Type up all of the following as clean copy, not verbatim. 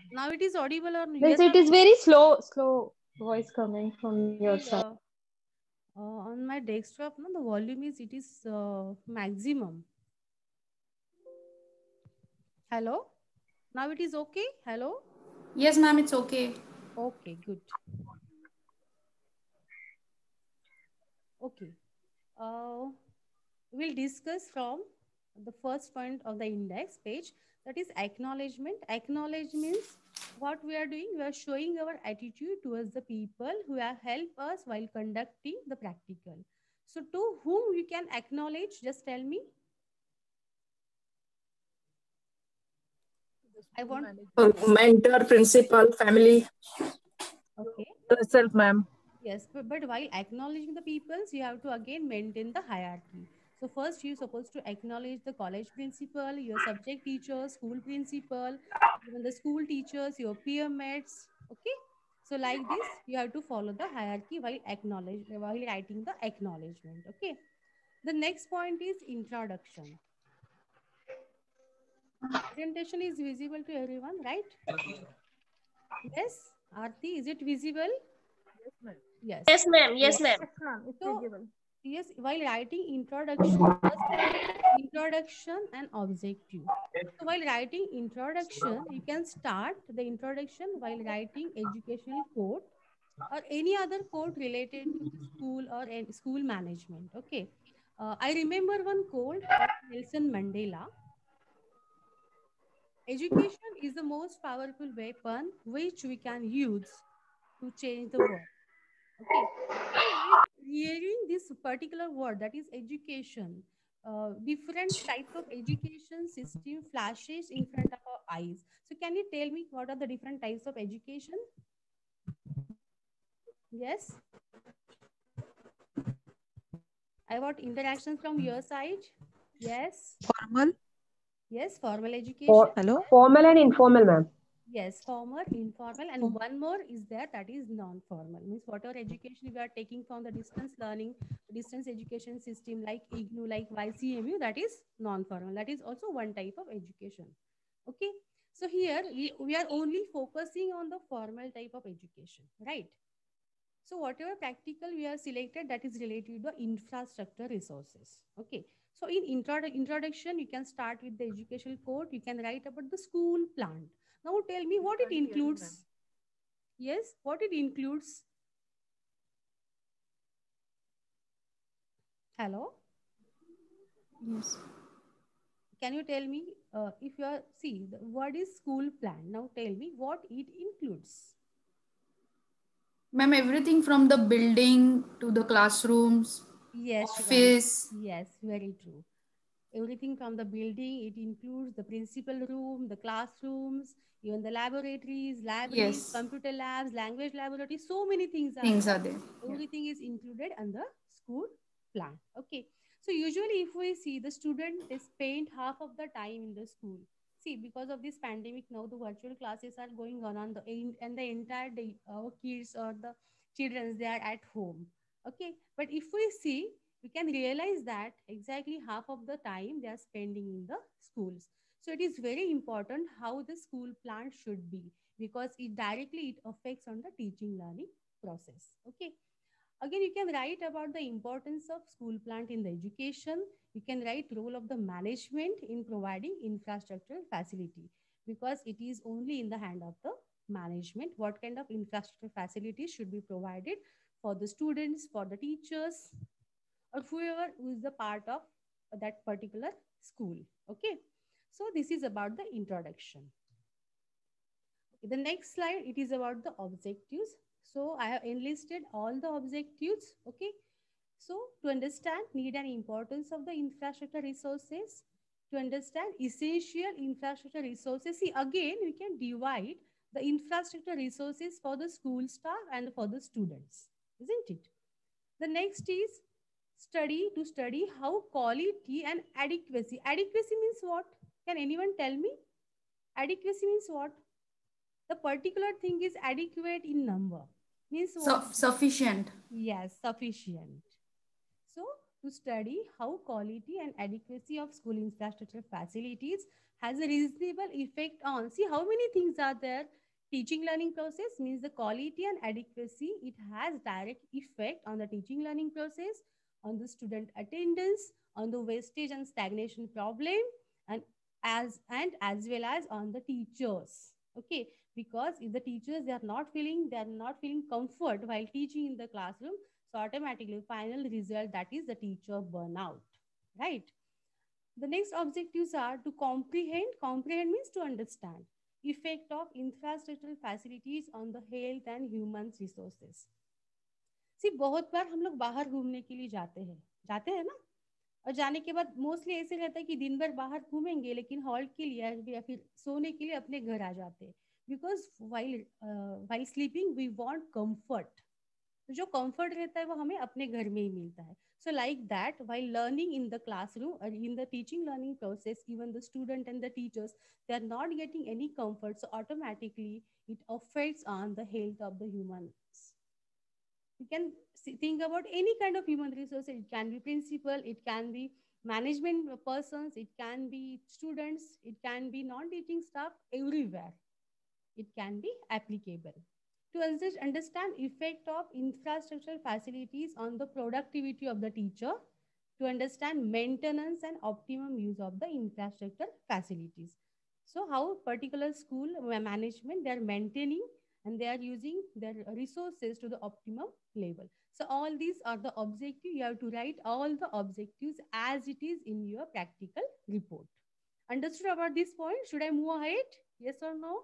Now it is audible or Means yes or it is no? very slow voice coming from your See, side. on my desktop, no, the volume is it is maximum. Hello. Now it is okay. Hello. Yes, ma'am, it's okay. Okay, good. Okay. Uh, we'll discuss from the first point of the index page, that is acknowledgement. Acknowledge means what we are doing, we are showing our attitude towards the people who have helped us while conducting the practical. So to whom we can acknowledge, just tell me. I want. Mentor, principal, family. Okay. Yourself, ma'am. Yes, but while acknowledging the peoples, you have to again maintain the hierarchy. So first, you're supposed to acknowledge the college principal, your subject teacher, school principal, even the school teachers, your peer mates. Okay. So like this, you have to follow the hierarchy while writing the acknowledgement. Okay. The next point is introduction. Presentation is visible to everyone, right? Yes. Arti, is it visible? Yes. Yes, ma'am. Yes, Yes. ma'am. Yes, ma'am. It's So visible. yes, while writing introduction, first come introduction and objective. So while writing introduction, you can start the introduction while writing educational quote or any other quote related to the school or school management. Okay. I remember one quote of Nelson Mandela: education is the most powerful weapon which we can use to change the world. Okay. So while hearing this particular word, that is education, different types of education system flashes in front of our eyes. So can you tell me what are the different types of education? Yes. I want interactions from your side. Yes. Formal. Yes. Formal education. For, Hello. formal and informal, ma'am. Yes, formal, informal, and one more is there, that is non-formal. Means whatever education we are taking from the distance learning, distance education system like IGNU, like YCMU, that is non-formal. That is also one type of education. Okay. So here we are only focusing on the formal type of education, right? So whatever practical we are selected, that is related to the infrastructure resources. Okay. So in introduction, you can start with the educational code. You can write about the school plant. Now tell me what it includes. Yes, what it includes. Hello. Yes. Can you tell me if you are see the word is school plan? Now tell me what it includes. Ma'am, everything from the building to the classrooms, Yes, Shivani. office. Yes, very true. Everything from the building, it includes the principal room, the classrooms, even the laboratories, libraries, Yes, computer labs, language laboratories. So many things are things there. are there. Yeah. Everything is included in the school plan. Okay. So usually if we see the student, they spend half of the time in the school. See, because of this pandemic now, the virtual classes are going on the and the entire day, our kids or the children, they are at home. Okay. But if we see, we can realize that exactly half of the time they are spending in the schools. So it is very important how the school plan should be, because it directly it affects on the teaching learning process. Okay. Again, you can write about the importance of school plant in the education. You can write role of the management in providing infrastructural facility, because it is only in the hand of the management what kind of infrastructure facilities should be provided for the students, for the teachers, or whoever who is the part of that particular school. Okay. So this is about the introduction. The next slide, it is about the objectives. So I have enlisted all the objectives. Okay. So to understand need and importance of the infrastructure resources, to understand essential infrastructure resources. See, again, we can divide the infrastructure resources for the school staff and for the students, isn't it? The next is study how quality and adequacy. Adequacy means what? Can anyone tell me? Adequacy means what? The particular thing is adequate in number. Means what? Sufficient. Yes, sufficient. So to study how quality and adequacy of school infrastructure facilities has a reasonable effect on. See how many things are there. Teaching learning process means the quality and adequacy. It has direct effect on the teaching learning process, on the student attendance, on the wastage and stagnation problem, and as well as on the teachers. Okay, because if the teachers they are not feeling comfort while teaching in the classroom, so automatically final result, that is the teacher burnout, right? The next objectives are to comprehend. Comprehend means to understand effect of infrastructural facilities on the health and human resources. सी बहुत बार हम लोग बाहर घूमने के लिए जाते हैं ना, और जाने के बाद मोस्टली ऐसे रहता है कि दिन भर बाहर घूमेंगे लेकिन हॉल्ट के लिए या फिर सोने के लिए अपने घर आ जाते हैं, because while sleeping we want comfort. तो जो कंफर्ट रहता है वो हमें अपने घर में ही मिलता है। So like that while learning in the classroom और in the teaching learning process, even the student and the teachers, they are not getting any comfort, so automatically it affects on the health of the humans. You can think about any kind of human resource. It can be principal, it can be management persons, it can be students, it can be non-teaching staff, everywhere it can be applicable. To understand effect of infrastructural facilities on the productivity of the teacher, to understand maintenance and optimum use of the infrastructure facilities. So how particular school management, they are maintaining and they are using their resources to the optimum level. So all these are the objectives. You have to write all the objectives as it is in your practical report. Understood about this point? Should I move ahead? Yes or no?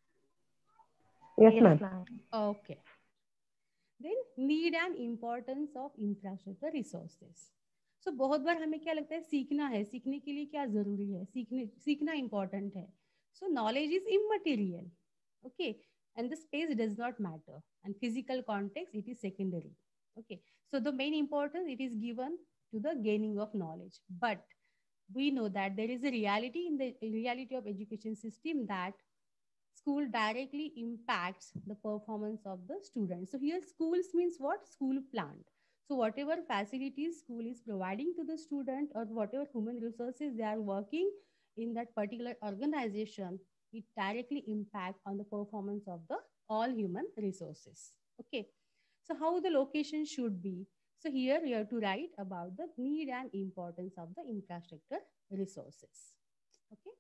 Yes, ma'am. Okay. Then need and importance of infrastructure resources. So बहुत बार हमें क्या लगता है, सीखना है, सीखने के लिए क्या जरूरी है, सीखना important है. So knowledge is immaterial. Okay. And the space does not matter. And physical context, it is secondary. Okay. So the main importance, it is given to the gaining of knowledge. But we know that there is a reality in the reality of education system that school directly impacts the performance of the students. So here schools means what? School plant. So whatever facilities school is providing to the student or whatever human resources they are working in that particular organization, it directly impact on the performance of the all human resources. Okay. So how the location should be. So here you have to write about the need and importance of the infrastructure resources. Okay.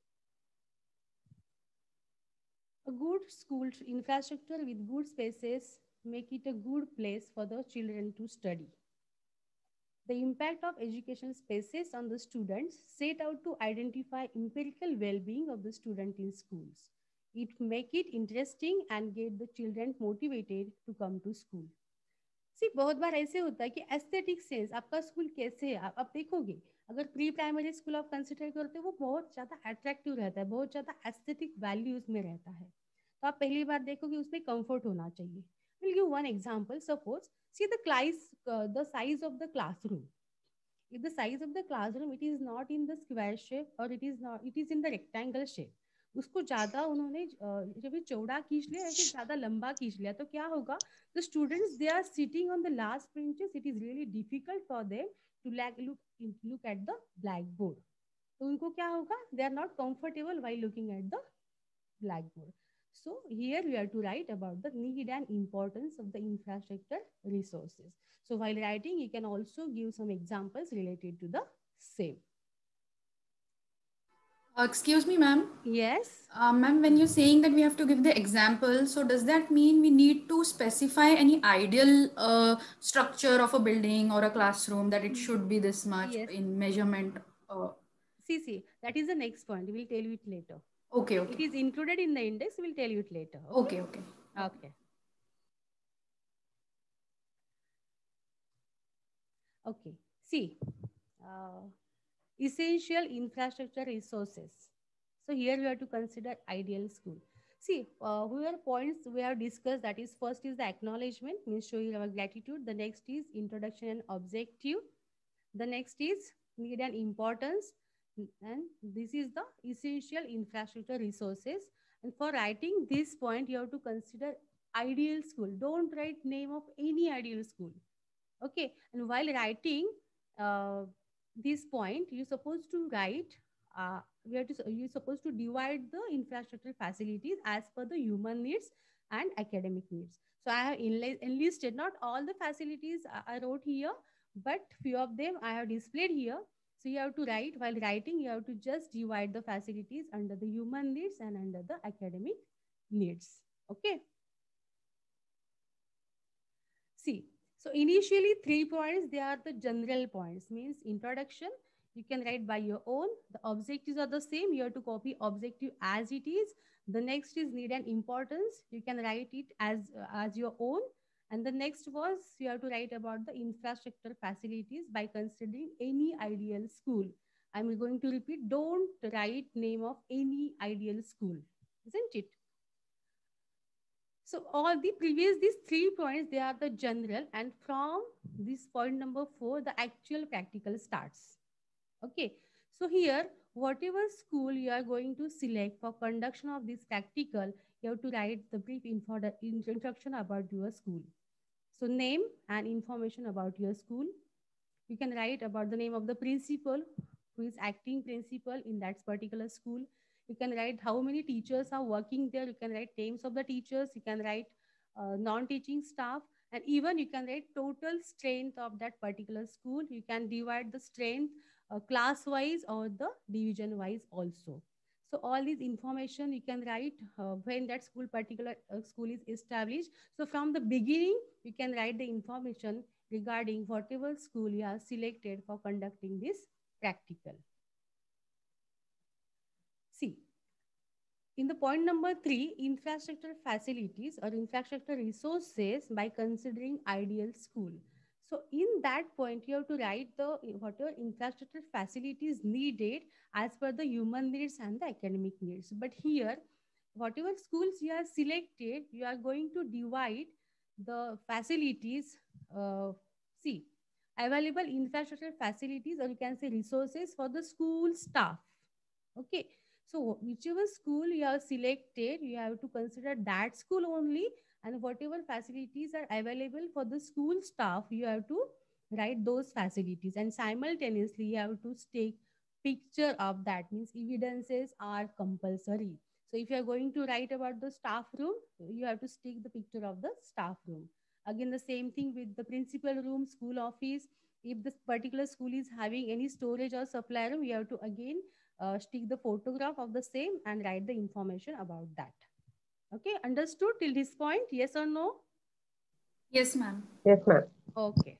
A good school infrastructure with good spaces make it a good place for the children to study. The impact of educational spaces on the students set out to identify empirical well-being of the student in schools. It make it interesting and get the children motivated to come to school. सी बहुत बार ऐसे होता है कि aesthetic sense आपका school कैसे है, आप देखोगे अगर प्री प्राइमरी स्कूल आप कंसिडर करते हो वो बहुत ज़्यादा अट्रैक्टिव रहता है, बहुत ज़्यादा एस्थेटिक वैल्यू उसमें रहता है, तो आप पहली बार देखोगे उसमें कंफर्ट होना चाहिए. Will give one example. Suppose see the size of the classroom. If the size of the classroom it is not in the square shape or it is in the rectangle shape, उसको ज्यादा उन्होंने जब चौड़ा खींच लिया या फिर ज्यादा लंबा खींच लिया तो क्या होगा, the students they are sitting on the last benches, it is really difficult for them to look at the blackboard. तो उनको क्या होगा, they are not comfortable while looking at the blackboard. So here we have to write about the need and importance of the infrastructure resources. So while writing, you can also give some examples related to the same. Excuse me, ma'am. Yes. Ma'am, when you're saying that we have to give the example, so does that mean we need to specify any ideal structure of a building or a classroom that it should be this much in measurement? See, that is the next point. We'll tell you it later. Okay. It is included in the index. We'll tell you it later. Okay. Okay. See, essential infrastructure resources. So here we have to consider ideal school. See, here points we have discussed, that is first is the acknowledgement, means showing our gratitude. The next is introduction and objective. The next is need and importance. And this is the essential infrastructure resources. And for writing this point, you have to consider ideal school. Don't write name of any ideal school. Okay. And while writing, uh, this point, you're supposed to write. You're supposed to divide the infrastructure facilities as per the human needs and academic needs. So I have enlisted not all the facilities I wrote here, but few of them I have displayed here. So you have to write, while writing, you have to just divide the facilities under the human needs and under the academic needs. Okay. See, so initially 3 points, they are the general points, means introduction. You can write by your own. The objectives are the same. You have to copy objective as it is. The next is need and importance. You can write it as your own. And the next was you have to write about the infrastructure facilities by considering any ideal school. I'm going to repeat, don't write name of any ideal school, isn't it? So all the previous, these 3 points, they are the general, and from this point number 4, the actual practical starts. Okay. So here, whatever school you are going to select for conduction of this practical, you have to write the brief introduction about your school. So name and information about your school. You can write about the name of the principal, who is acting principal in that particular school. You can write how many teachers are working there. You can write names of the teachers. You can write non-teaching staff, and even you can write total strength of that particular school. You can divide the strength class wise or the division wise also. So all these information you can write when that particular school is established. So from the beginning, you can write the information regarding whatever school you have selected for conducting this practical. See, in the point number 3, infrastructure facilities or infrastructure resources by considering ideal school. So in that point, you have to write the whatever infrastructure facilities needed as per the human needs and the academic needs. But here, whatever schools you have selected, you are going to divide the facilities. See, available infrastructure facilities, or you can say resources for the school staff. Okay. So whichever school you have selected, you have to consider that school only, and whatever facilities are available for the school staff, you have to write those facilities, and simultaneously you have to take picture of that, means evidences are compulsory. So if you are going to write about the staff room, you have to stick the picture of the staff room. Again, the same thing with the principal room, school office. If this particular school is having any storage or supply room, you have to again stick the photograph of the same and write the information about that. Okay, understood till this point? Yes or no? Yes, ma'am. Yes, ma'am. Okay.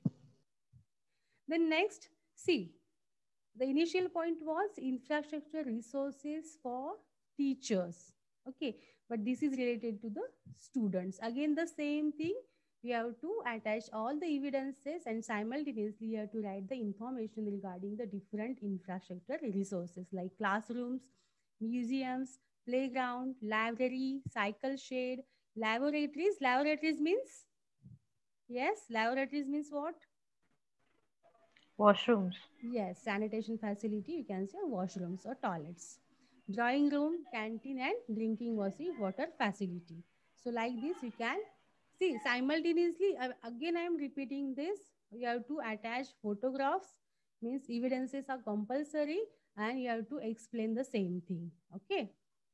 Then next, see, the initial point was infrastructure resources for teachers. Okay, but this is related to the students. Again, the same thing. We have to attach all the evidences, and simultaneously you have to write the information regarding the different infrastructure resources like classrooms, museums, playground, library, cycle shed, laboratories. Laboratories means, yes, laboratories means what? Washrooms. Yes, sanitation facility, you can say washrooms or toilets. Drawing room, canteen, and drinking water facility. So like this, you can see simultaneously. Again, I am repeating this. You have to attach photographs, means evidences are compulsory, and you have to explain the same thing. Okay.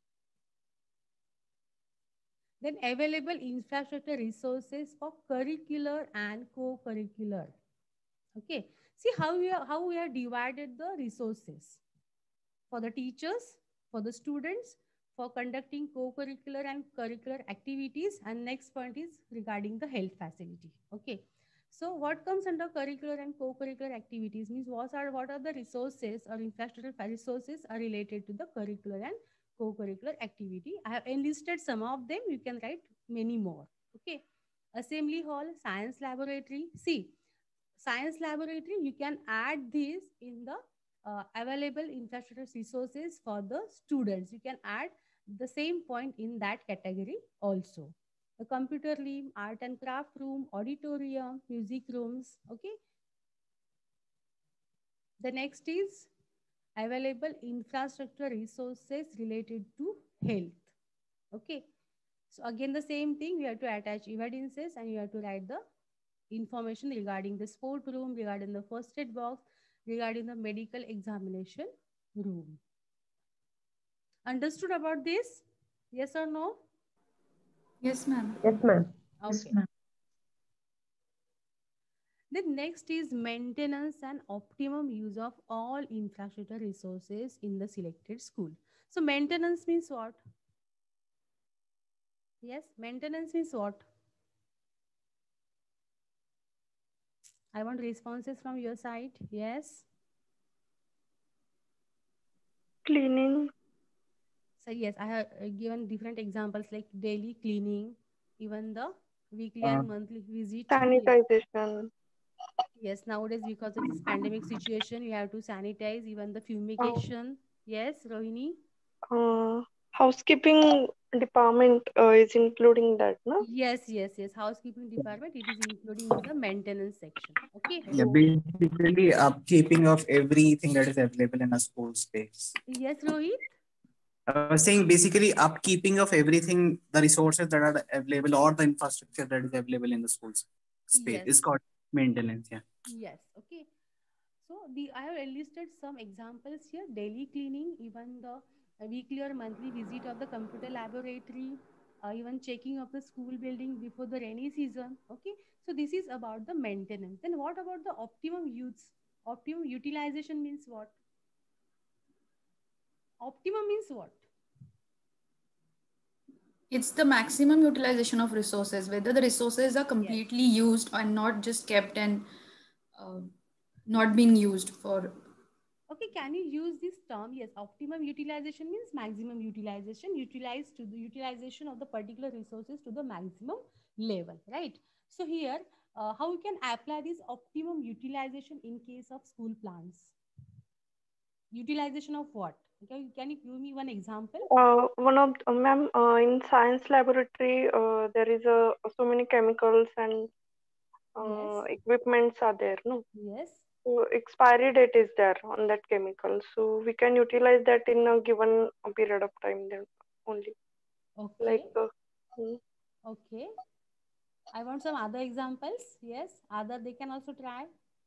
Then available infrastructure resources for curricular and co-curricular. Okay. See how we are divided the resources for the teachers, for the students, for conducting co-curricular and curricular activities. And next point is regarding the health facility. Okay. So what comes under curricular and co-curricular activities means what are the resources or infrastructure resources are related to the curricular and co-curricular activity. I have enlisted some of them. You can write many more. Okay. Assembly hall, science laboratory. See, science laboratory, you can add this in the available infrastructure resources for the students. You can add the same point in that category also. The computer room, art and craft room, auditorium, music rooms. Okay. The next is available infrastructure resources related to health. Okay. So again, the same thing, you have to attach evidences and you have to write the information regarding the sport room, regarding the first aid box, regarding the medical examination room. Understood about this? Yes or no? Yes, ma'am. Yes, ma'am. Okay. Then next is maintenance and optimum use of all infrastructure resources in the selected school. So maintenance means what? Yes, maintenance means what? I want responses from your side. Yes. Cleaning, So yes, I have given different examples like daily cleaning, even the weekly Uh, and monthly visit. sanitization, Yes, nowadays because of this pandemic situation, we have to sanitize even the uh, fumigation. Yes, Rohini. uh, housekeeping department is including that, no? Yes. Housekeeping department, it is including in the maintenance section. Okay. yeah, basically upkeeping of everything that is available in a school space. Yes, Rohit. I was saying basically upkeeping of everything, the resources that are available or the infrastructure that is available in the schools space Yes. is called maintenance. Yeah. Yes. Okay. So the I have enlisted some examples here: daily cleaning, even the weekly or monthly visit of the computer laboratory, even checking of the school building before the rainy season. Okay, so this is about the maintenance. Then what about the optimum use? Optimum utilization means what? Optimum means what? It's the maximum utilization of resources, whether the resources are Yes. completely used and not just kept and uh, not being used for. Okay, can you use this term? Yes, optimum utilization means maximum utilization, utilized to the utilization of the particular resources to the maximum level, right? So here, how we can apply this optimum utilization in case of school plants? Utilization of what? Okay, can you give me one example? One of ma'am, in science laboratory, there is so many chemicals and Yes, equipments are there, no? yes. So expiry date is there on that chemical, so we can utilize that in a given period of time then only. Like, Okay, hmm, okay. I want some other examples. Yes, other they can also try.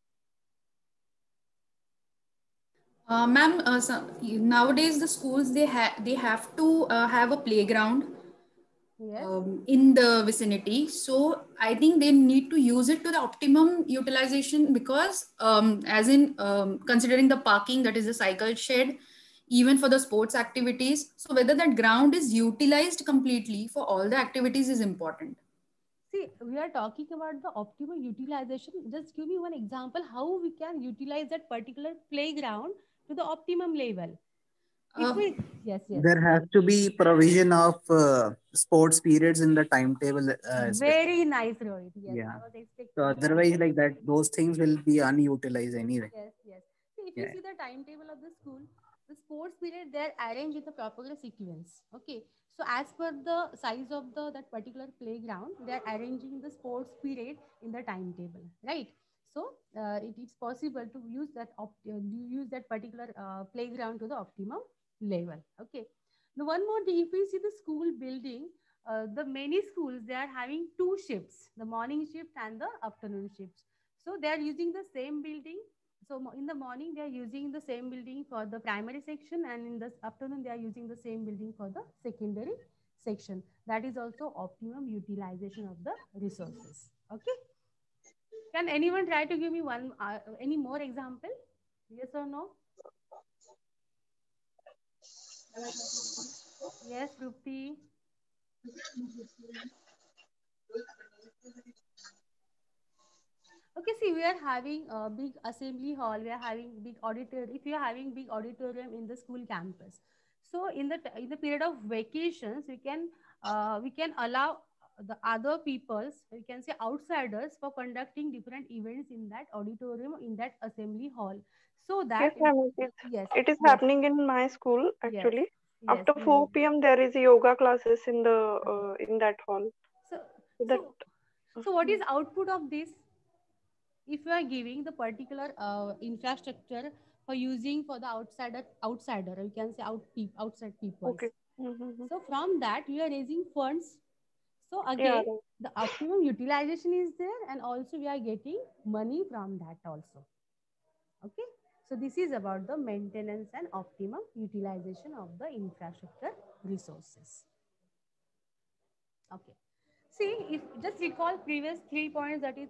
Ma'am, nowadays the schools they have to have a playground Yes. in the vicinity. So I think they need to use it to the optimum utilization because, as in considering the parking, that is the cycle shed, even for the sports activities. So whether that ground is utilized completely for all the activities is important. See, we are talking about the optimal utilization. Just give me one example how we can utilize that particular playground to the optimum level. If Uh, we, yes, yes. There has to be provision of sports periods in the timetable as well. Very nice, Rohit. Yes, I Yeah. was So expecting your otherwise, answer. like that, those things will be unutilized anyway. Yes, yes. See, if you Yeah. see the timetable of the school, the sports period they are arranged in the proper sequence. Okay. So as per the size of the that particular playground, they are arranging the sports period in the timetable, right? So it is possible to use use that particular playground to the optimum level. Okay. Now one more thing, if we see the school building, the many schools they are having two shifts, the morning shift and the afternoon shifts. So they are using the same building. So in the morning they are using the same building for the primary section, and in the afternoon they are using the same building for the secondary section. That is also optimum utilization of the resources. Okay. Can anyone try to give me one any more example? Yes or no? Yes, Rupti. Okay, see, we are having a big assembly hall. We are having big auditorium. If you are having big auditorium in the school campus, so in the period of vacations, we can allow the other peoples, we can say outsiders, for conducting different events in that auditorium, in that assembly hall, so yes, that ma'am, yes, it is yes, happening in my school yes, actually. yes, After very. 4 p.m. there is yoga classes in the in that hall. So So that so so what is output of this? If you are giving the particular infrastructure for using for the outsider, you can say outside peoples, okay. Mm-hmm. so from that we are raising funds, so Yeah, again right. the optimum utilization is there, and also we are getting money from that also. Okay. So this is about the maintenance and optimum utilization of the infrastructure resources. Okay. See, if just recall previous 3 points, that is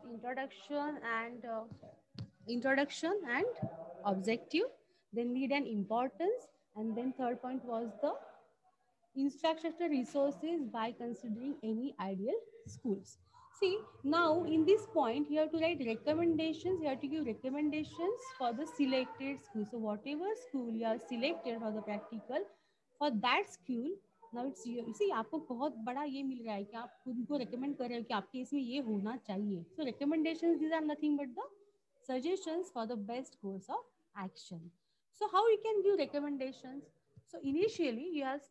introduction and objective, then need and importance, and then third point was the infrastructure resources by considering any ideal schools. See, now in this point, you have to write recommendations. You have to give recommendations for the selected school. So whatever school you have selected for the practical, for that school, now it's you see आपको बहुत बड़ा ये मिल रहा है कि आप खुद को recommend कर रहे हो कि आपके इसमें ये होना चाहिए. So recommendations, these are nothing but the suggestions for the best course of action. So how you can give recommendations? So initially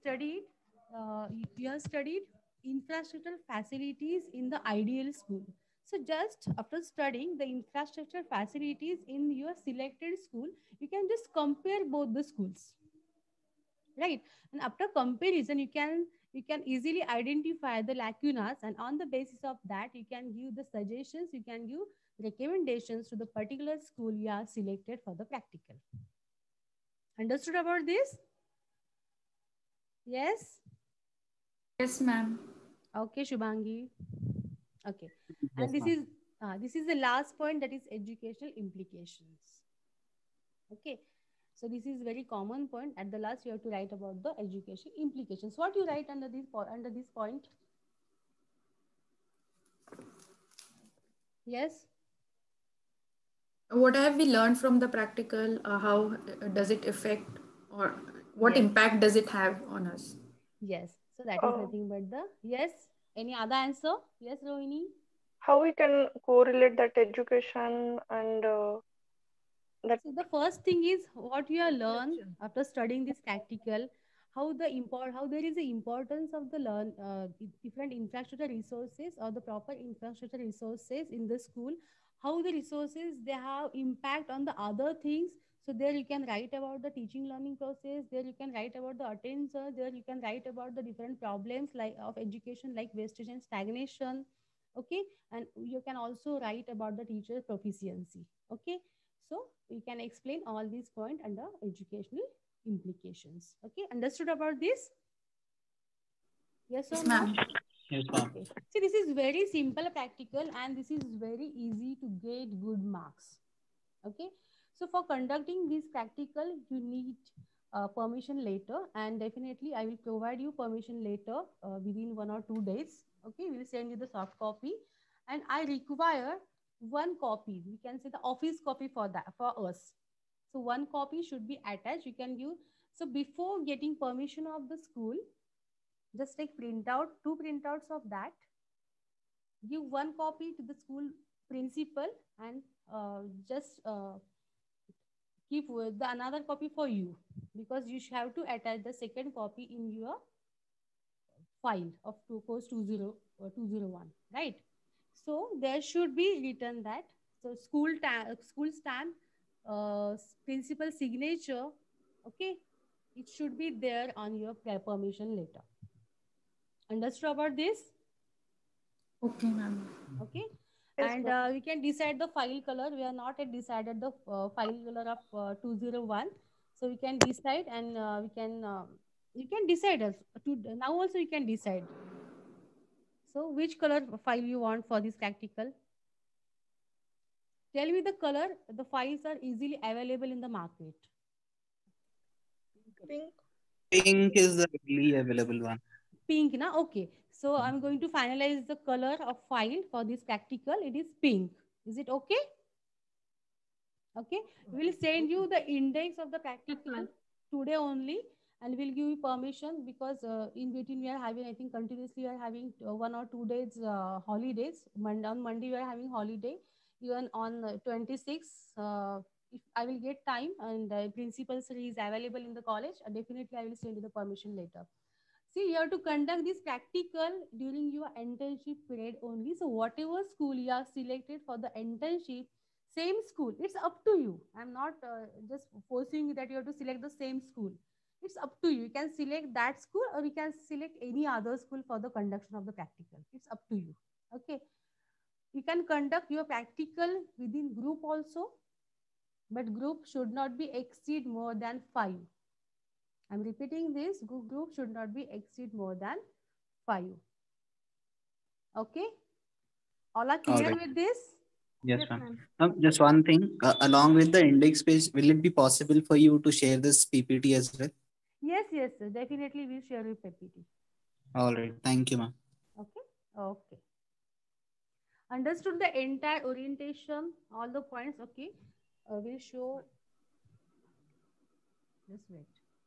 you have studied infrastructure facilities in the ideal school. So just after studying the infrastructure facilities in your selected school, you can just compare both the schools, right? And after comparison, you can easily identify the lacunas, and on the basis of that, you can give the suggestions, you can give recommendations to the particular school you are selected for the practical. Understood about this? Yes. Yes, ma'am. Okay, Shubhangi. Okay. Yes, And ma'am. this is the last point, that is educational implications. Okay. So this is very common point. At the last, you have to write about the education implications. What you write under this point? Yes. What have we learned from the practical? How does it affect, or what Yes. impact does it have on us? Yes. So that is Uh, nothing but the yes. Any other answer? Yes, Rohini. how we can correlate that education and that So the first thing is what you have learned after studying this practical, how there is the importance of the different infrastructure resources or the proper infrastructure resources in the school, how the resources they have impact on the other things. So there you can write about the teaching learning process, there you can write about the attention, there you can write about the different problems like of education like wastage and stagnation. Okay, and you can also write about the teacher proficiency. Okay, so we can explain all these points under educational implications. Okay, understood about this? Yes or Yes, no? ma'am. Yes, ma'am. Okay. See, this is very simple practical, and this is very easy to get good marks. Okay. So for conducting this practical, you need permission later, and definitely I will provide you permission later within 1 or 2 days. Okay, we'll send you the soft copy, and I require one copy. We can say the office copy for that for us. So one copy should be attached. You can give. So before getting permission of the school, just take two printouts of that. Give one copy to the school principal, and just keep with the another copy for you, because you should have to attach the second copy in your file of course 201, right? So there should be written that, so school stamp, principal signature. Okay, it should be there on your permission letter. Understood about this? Okay, ma'am. Okay. yes, And ma'am. we can decide the file color. We are not yet decided the file color of 201. So we can decide, and you can decide now also you can decide. So which color file you want for this practical? Tell me the color. The files are easily available in the market. Pink. Pink is the readily available one. Pink, na? Okay. So I'm going to finalize the color of file for this practical. It is pink. Is it okay? Okay. We will send you the index of the practical today only, and we'll give you permission, because in between we are having, I think continuously we are having 1 or 2 days holidays. On Monday we are having holiday. Even on 26th, if I will get time and principal sir is available in the college, definitely I will send you the permission later. See, you have to conduct this practical during your internship period only. So whatever school you are selected for the internship, same school, it's up to you. I'm not just forcing you that you have to select the same school. It's up to you. You can select that school, or you can select any other school for the conduction of the practical. It's up to you. Okay. You can conduct your practical within group also. but group should not be exceed more than 5. I'm repeating this, group should not be exceed more than 5. Okay, all are All clear right. with this? Yes, Yes, ma'am. ma'am. Just one thing. Along with the index page, will it be possible for you to share this PPT as well? Yes, yes, sir. Definitely we'll share with PPT. All right. Thank you, ma'am. Okay, okay. Understood the entire orientation, all the points. Okay, we'll show. Just wait.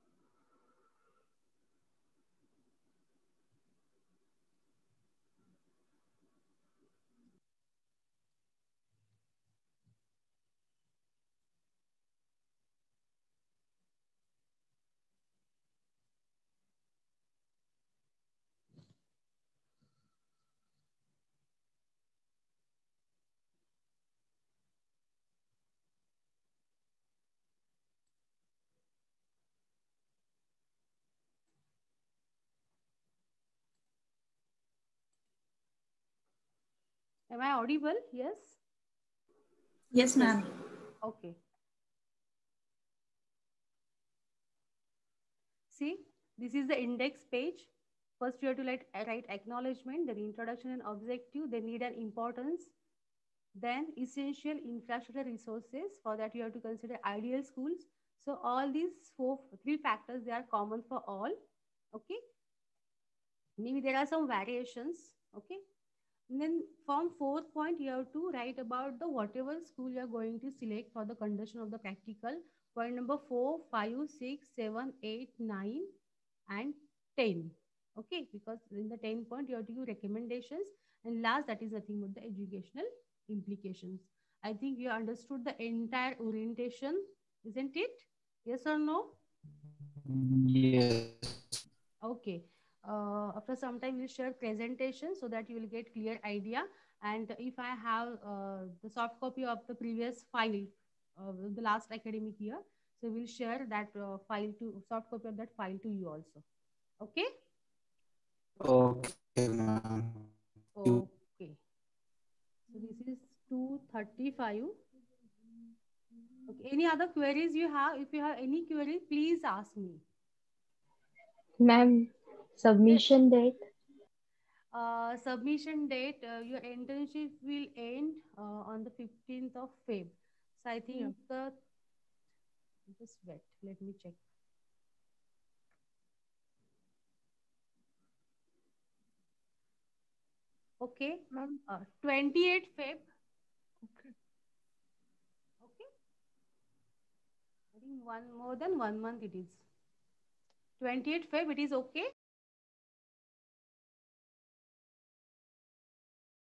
Am I audible? Yes. Yes, ma'am. Okay. See, this is the index page. First, you have to write acknowledgement, then introduction and objective, then need and importance, then essential infrastructure resources. For that, you have to consider ideal schools. So all these three factors, they are common for all. Okay. Maybe there are some variations. Okay. And then from fourth point, you have to write about the whatever school you are going to select for the conduction of the practical. Point number 4, 5, 6, 7, 8, 9, and 10. Okay, because in the 10 point, you have to give recommendations. And last, that is nothing but the educational implications. I think you understood the entire orientation, isn't it? Yes or no? Yes. Okay. After some time, we'll share presentation so that you will get clear idea. And if I have the soft copy of the previous file, the last academic year, so we'll share that file to soft copy of that file to you also. Okay. Okay, ma'am. You. Okay. So this is 235. Okay. Any other queries you have? If you have any query, please ask me. Ma'am, Yes. submission date. Submission date, your internship will end on the 15th of Feb. So I Yeah. think, just wait, let me check. Okay, Ma'am, 28th Feb. okay. Okay, I think one more than 1 month it is. 28th Feb, it is okay.